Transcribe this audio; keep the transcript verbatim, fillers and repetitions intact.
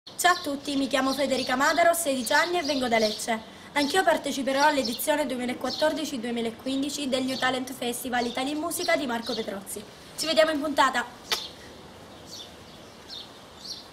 Ciao a tutti, mi chiamo Federica Madaro, ho sedici anni e vengo da Lecce. Anch'io parteciperò all'edizione duemilaquattordici duemilaquindici degli U Talent Festival Italia in Musica di Marco Petrozzi. Ci vediamo in puntata!